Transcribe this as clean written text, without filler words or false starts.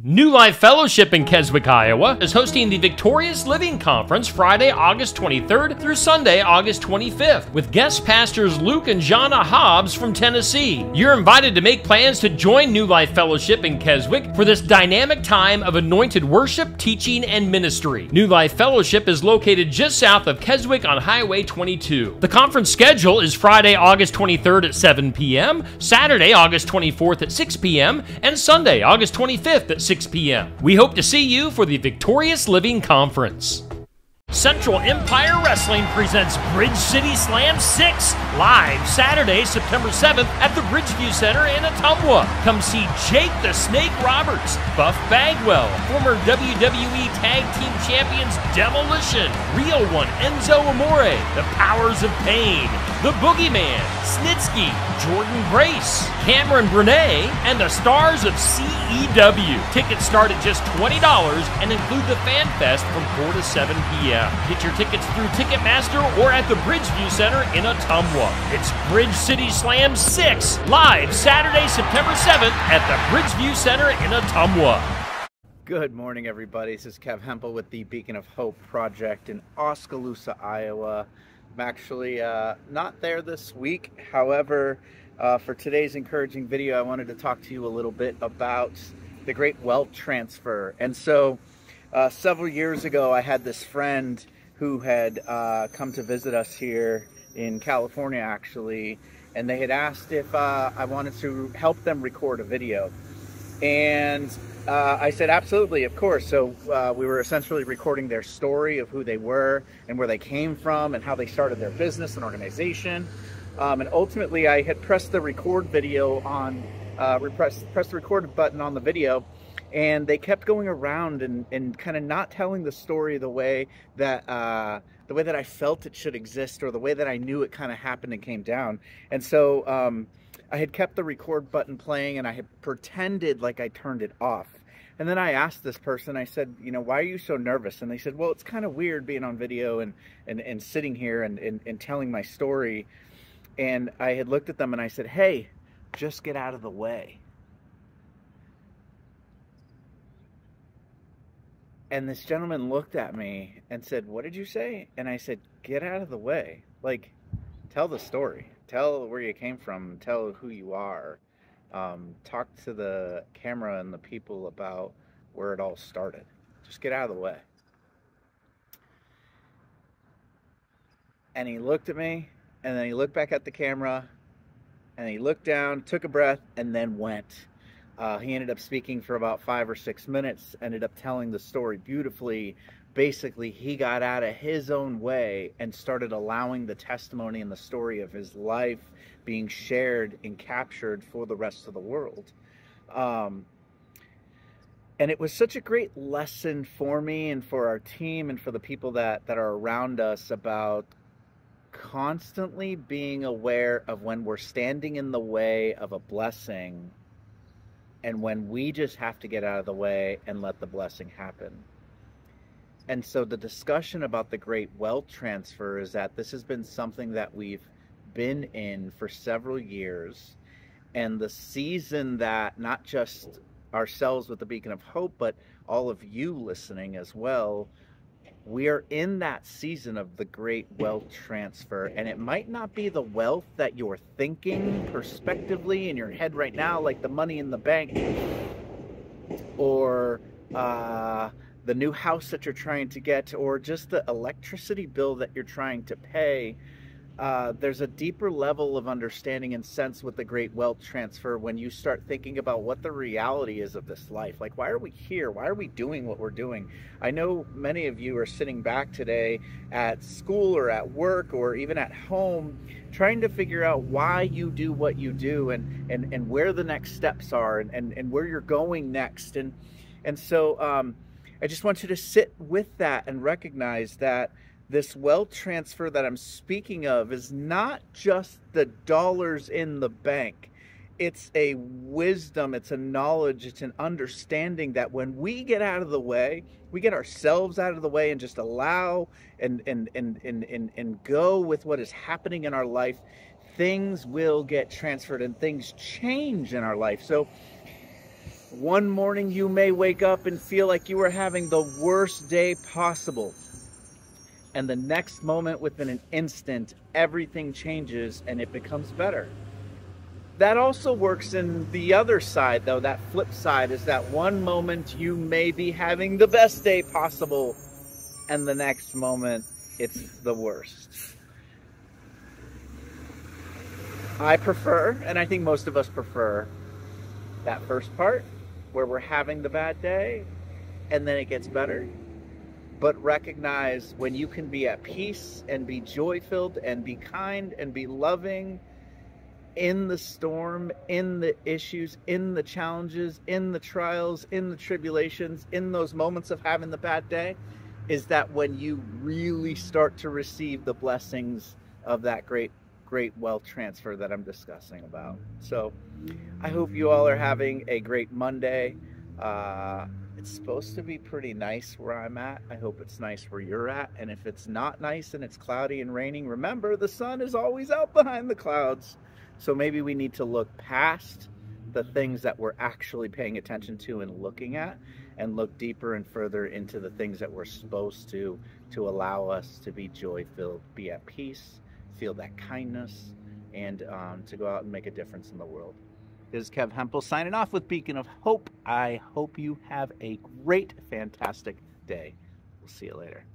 New Life Fellowship in Keswick, Iowa is hosting the Victorious Living Conference Friday, August 23rd through Sunday, August 25th, with guest pastors Luke and Jana Hobbs from Tennessee. You're invited to make plans to join New Life Fellowship in Keswick for this dynamic time of anointed worship, teaching, and ministry. New Life Fellowship is located just south of Keswick on Highway 22. The conference schedule is Friday, August 23rd at 7 p.m., Saturday, August 24th at 6 p.m., and Sunday, August 25th at 6 p.m. We hope to see you for the Victorious Living Conference. Central Empire Wrestling presents Bridge City Slam 6 live Saturday, September 7th at the Bridgeview Center in Ottumwa. Come see Jake the Snake Roberts, Buff Bagwell, former WWE Tag Team Champions Demolition, Real One Enzo Amore, The Powers of Pain, The Boogeyman, Snitsky, Jordan Grace, Cameron Brennan, and the stars of CEW. Tickets start at just $20 and include the Fan Fest from 4 to 7 p.m. Get your tickets through Ticketmaster or at the Bridgeview Center in Ottumwa. It's Bridge City Slam 6, live Saturday, September 7th at the Bridgeview Center in Ottumwa. Good morning, everybody. This is Kev Hempel with the Beacon of Hope Project in Oskaloosa, Iowa. I'm actually not there this week. However, for today's encouraging video, I wanted to talk to you a little bit about the great wealth transfer. And so several years ago, I had this friend who had come to visit us here in California, actually, and they had asked if I wanted to help them record a video. And I said, absolutely, of course. So we were essentially recording their story of who they were and where they came from and how they started their business and organization. And ultimately, I had pressed the record video on, pressed the record button on the video, and they kept going around and kind of not telling the story the way that I felt it should exist, or the way that I knew it kind of happened and came down. And so I had kept the record button playing, and I had pretended like I turned it off. And then I asked this person, I said, you know, why are you so nervous? And they said, well, it's kind of weird being on video and sitting here and telling my story. And I had looked at them and I said, hey, just get out of the way. And this gentleman looked at me and said, what did you say? And I said, get out of the way. Like, tell the story. Tell where you came from. Tell who you are. Talk to the camera and the people about where it all started. Just get out of the way. And he looked at me, and then he looked back at the camera, and he looked down, took a breath, and then went. He ended up speaking for about 5 or 6 minutes, ended up telling the story beautifully. Basically, he got out of his own way and started allowing the testimony and the story of his life being shared and captured for the rest of the world. And it was such a great lesson for me and for our team and for the people that are around us about constantly being aware of when we're standing in the way of a blessing and when we just have to get out of the way and let the blessing happen. And so the discussion about the great wealth transfer is that this has been something that we've been in for several years. And the season that not just ourselves with the Beacon of Hope, but all of you listening as well, we are in that season of the great wealth transfer. And it might not be the wealth that you're thinking prospectively in your head right now, like the money in the bank, or the new house that you're trying to get, or just the electricity bill that you're trying to pay. There's a deeper level of understanding and sense with the great wealth transfer when you start thinking about what the reality is of this life. Like, why are we here? Why are we doing what we're doing? I know many of you are sitting back today at school or at work or even at home trying to figure out why you do what you do and where the next steps are and where you're going next. And so I just want you to sit with that and recognize that this wealth transfer that I'm speaking of is not just the dollars in the bank. It's a wisdom, it's a knowledge, it's an understanding that when we get out of the way, we get ourselves out of the way and just allow and go with what is happening in our life, things will get transferred and things change in our life. So One morning you may wake up and feel like you are having the worst day possible. And the next moment, within an instant, everything changes and it becomes better. That also works in the other side, though. That flip side is that one moment you may be having the best day possible, and the next moment it's the worst. I prefer, and I think most of us prefer, that first part where we're having the bad day and then it gets better. But recognize when you can be at peace and be joy-filled and be kind and be loving in the storm, in the issues, in the challenges, in the trials, in the tribulations, in those moments of having the bad day, is that when you really start to receive the blessings of that great wealth transfer that I'm discussing about. So I hope you all are having a great Monday. It's supposed to be pretty nice where I'm at. I hope it's nice where you're at. And if it's not nice and it's cloudy and raining, remember the sun is always out behind the clouds. So maybe we need to look past the things that we're actually paying attention to and looking at, and look deeper and further into the things that we're supposed to allow us to be joy-filled, be at peace, feel that kindness, and to go out and make a difference in the world. This is Kev Hempel signing off with Beacon of Hope. I hope you have a great, fantastic day. We'll see you later.